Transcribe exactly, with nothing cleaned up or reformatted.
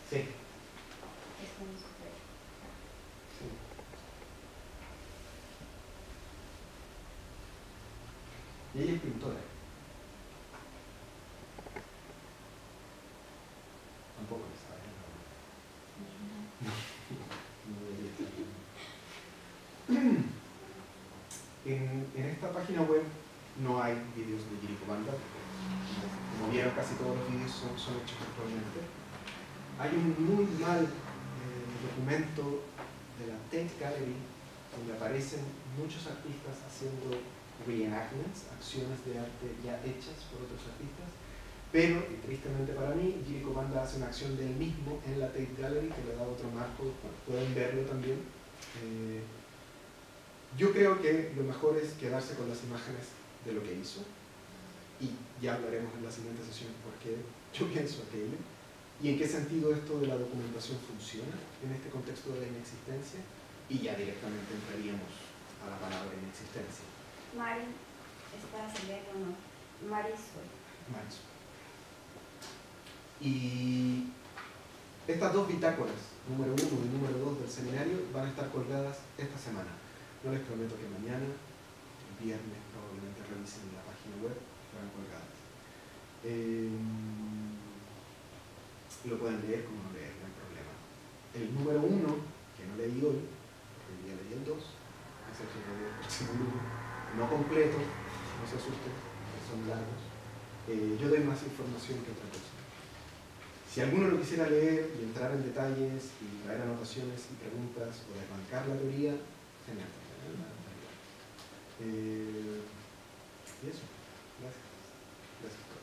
Sí. Es como súper. Sí. Y ella es pintora. Tampoco lo sabe. No. No debería estar. En, en esta página web no hay vídeos de Jiri Komanda, porque como vieron casi todos los vídeos son, son hechos actualmente. Hay un muy mal eh, documento de la Tate Gallery donde aparecen muchos artistas haciendo reenactments, acciones de arte ya hechas por otros artistas, pero, y tristemente para mí, Jiri Komanda hace una acción de él mismo en la Tate Gallery que le da otro marco, bueno, pueden verlo también. Eh, yo creo que lo mejor es quedarse con las imágenes de lo que hizo, y ya hablaremos en la siguiente sesión por qué yo pienso aquello, y en qué sentido esto de la documentación funciona en este contexto de la inexistencia, y ya directamente entraríamos a la palabra inexistencia. Mari, es para saber o no. Marisol. Marisol. Y estas dos bitácoras, número uno y número dos del seminario, van a estar colgadas esta semana. No les prometo que mañana, el viernes probablemente revisen la página web, estarán colgadas. Eh, lo pueden leer como no leer, no hay problema. El número uno, que no leí hoy, porque hoy día leí el dos, es el que leí el próximo lunes, no completo, no se asusten, son largos. Eh, yo doy más información que otra cosa. Si alguno lo quisiera leer y entrar en detalles y traer anotaciones y preguntas o desbancar la teoría, genial. Eh, y eso. Gracias. Gracias.